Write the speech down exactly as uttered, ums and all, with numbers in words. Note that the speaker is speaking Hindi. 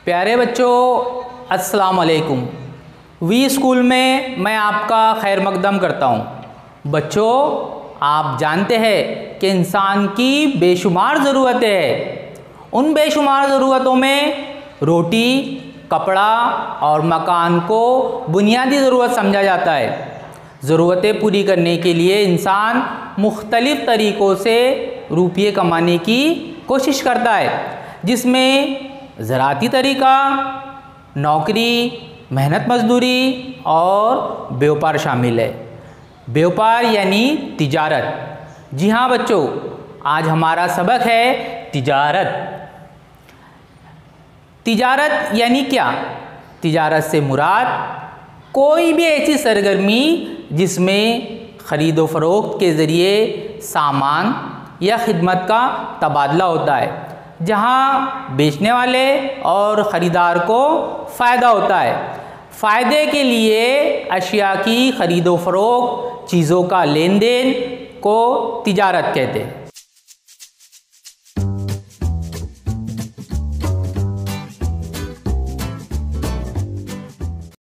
प्यारे बच्चों, अस्सलाम वालेकुम। वी स्कूल में मैं आपका खैर मकदम करता हूँ। बच्चों, आप जानते हैं कि इंसान की बेशुमार ज़रूरतें हैं। उन बेशुमार ज़रूरतों में रोटी, कपड़ा और मकान को बुनियादी ज़रूरत समझा जाता है। ज़रूरतें पूरी करने के लिए इंसान मुख्तलिफ़ तरीक़ों से रुपये कमाने की कोशिश करता है, जिसमें ज़राती तरीक़ा, नौकरी, मेहनत मजदूरी और व्यापार शामिल है। व्यापार यानी तिजारत। जी हाँ बच्चों, आज हमारा सबक है तिजारत। तिजारत यानी क्या? तिजारत से मुराद कोई भी ऐसी सरगर्मी जिसमें ख़रीदो फ़रोख्त के ज़रिए सामान या खिदमत का तबादला होता है, जहाँ बेचने वाले और ख़रीदार को फ़ायदा होता है। फ़ायदे के लिए अशिया की ख़रीदो फ़रोख्त, चीज़ों का लेन देन को तिजारत कहते हैं।